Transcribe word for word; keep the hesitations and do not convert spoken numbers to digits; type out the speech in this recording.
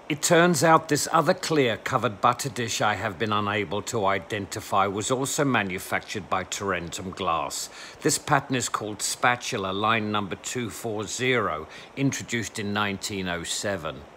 It turns out this other clear covered butter dish I have been unable to identify was also manufactured by Tarentum glass. This pattern is called Spatula, line number two four zero, introduced in nineteen oh seven.